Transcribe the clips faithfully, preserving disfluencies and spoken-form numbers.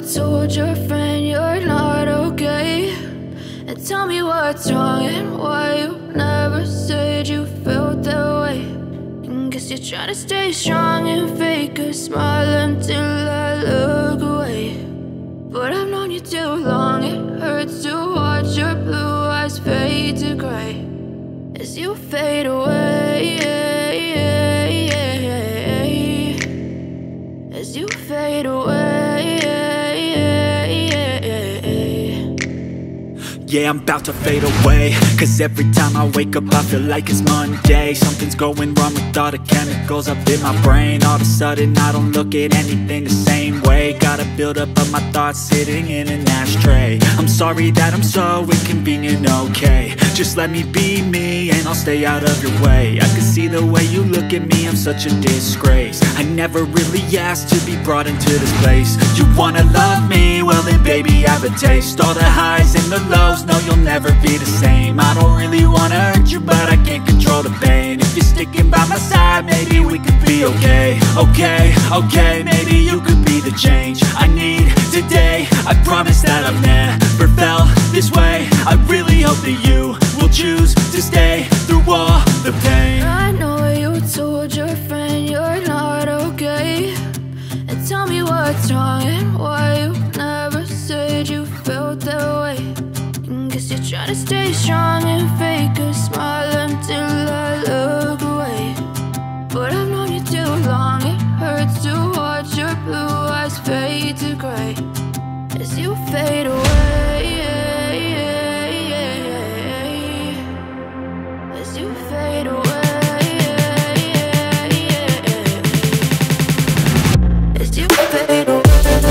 told your friend you're not okay, and tell me what's wrong and why you never said you felt that way. And guess you're trying to stay strong and fake a smile until I look away. But I've known you too long, it hurts to watch your blue eyes fade to gray as you fade away, as you fade away. Yeah, I'm about to fade away, cause every time I wake up I feel like it's Monday. Something's going wrong with all the chemicals up in my brain. All of a sudden I don't look at anything the same way. Gotta build up of my thoughts sitting in an ashtray. I'm sorry that I'm so inconvenient, okay. Just let me be me and I'll stay out of your way. I can see the way you look at me, I'm such a disgrace. I never really asked to be brought into this place. You wanna love me? Well then baby, have a taste. All the highs and the lows, no, you'll never be the same. I don't really wanna hurt you, but I can't control the pain. If you're sticking by my side, maybe we could be okay. Okay, okay, maybe you could be the change I need today. I promise that I've never felt this way. I really hope that you will choose to stay through all the pain. I know you told your friend you're not okay, and tell me what's wrong and why you never said you felt that way. Guess you're trying to stay strong and fake a smile until I look away. But I've known you too long, it hurts to watch your blue eyes fade to gray as you fade away, as you fade away, as you fade away.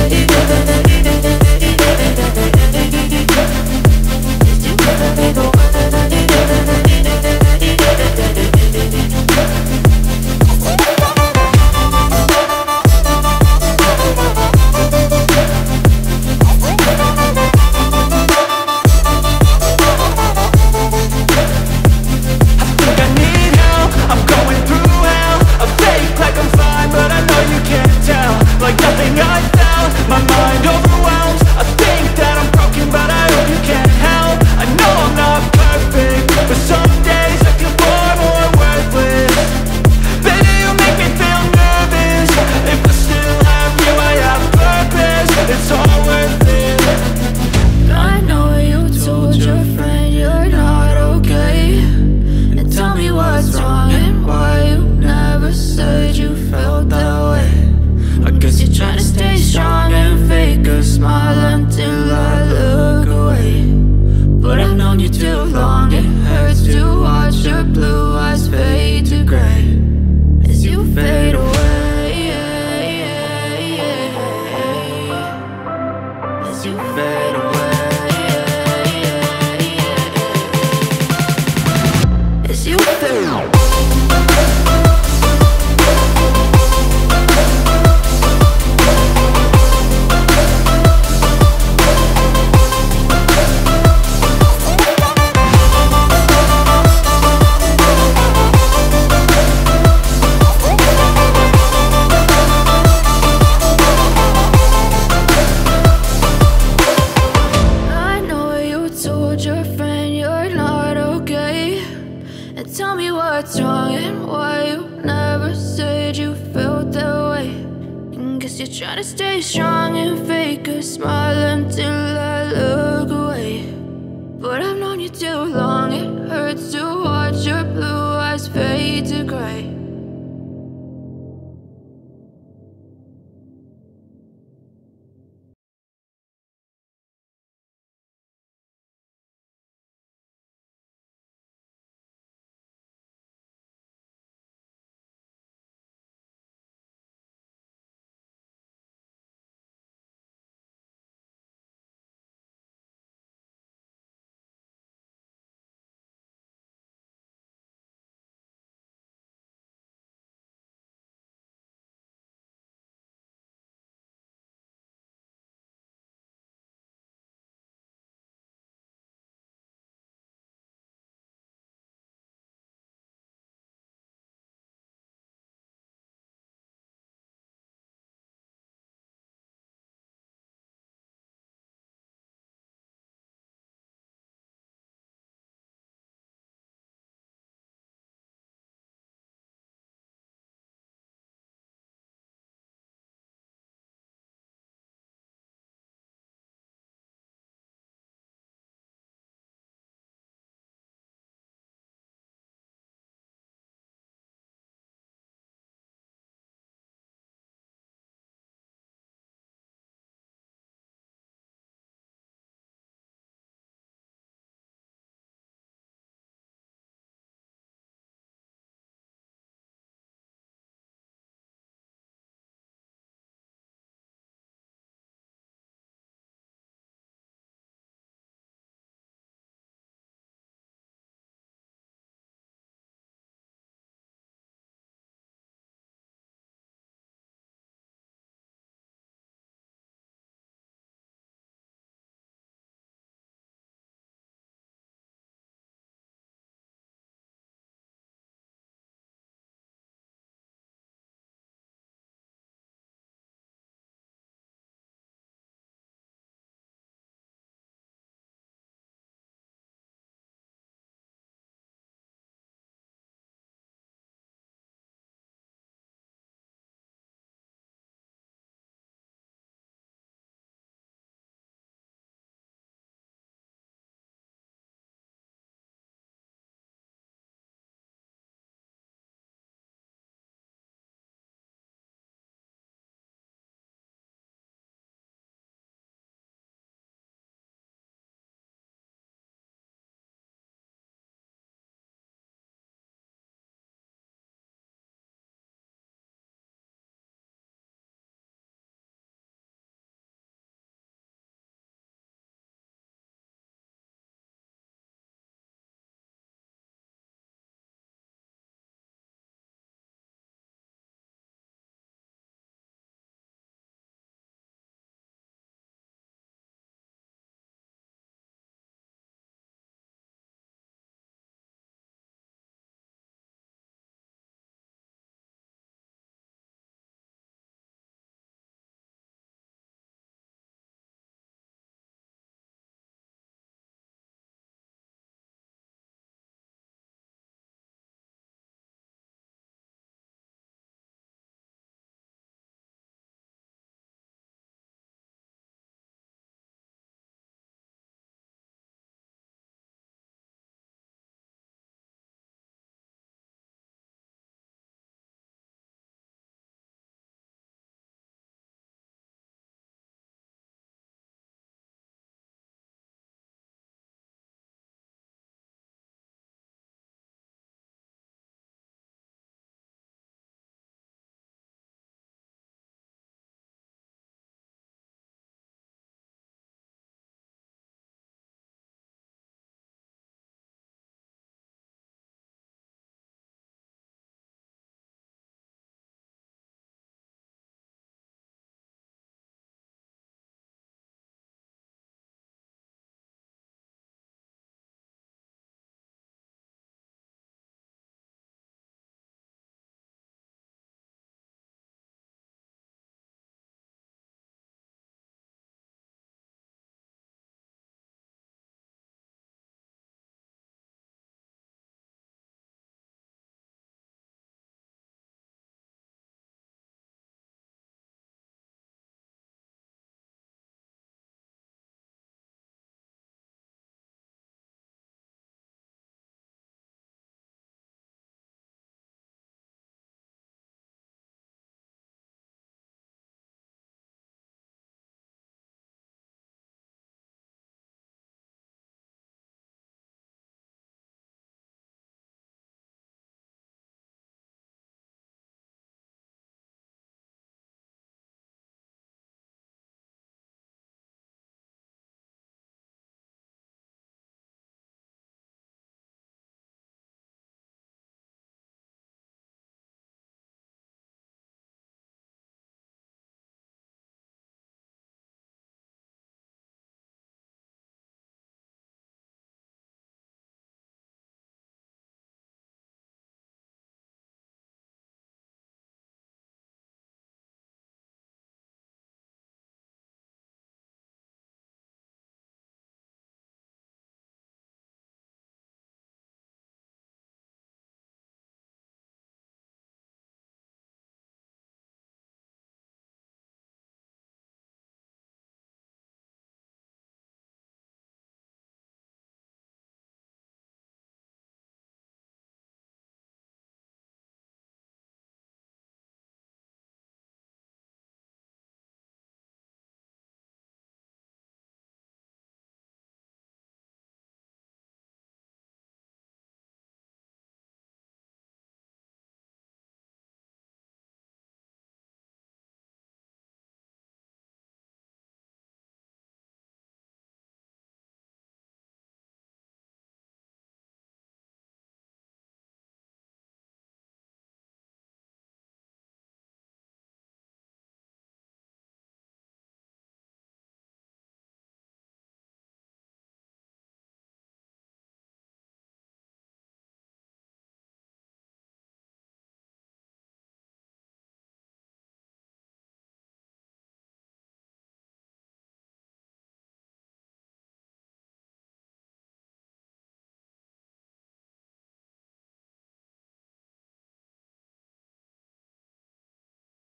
Tell me what's wrong and why you never said you felt that way. And guess you're trying to stay strong and fake a smile until I look away. But I've known you too long, it hurts to watch your blue eyes fade to gray